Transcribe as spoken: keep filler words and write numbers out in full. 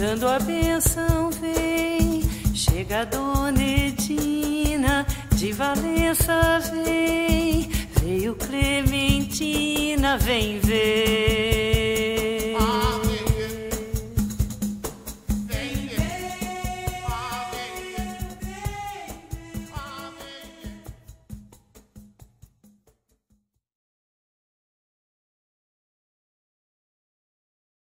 dando a benção, vem. Chega a Dona Edina, de Valença vem. Veio Clementina, vem ver.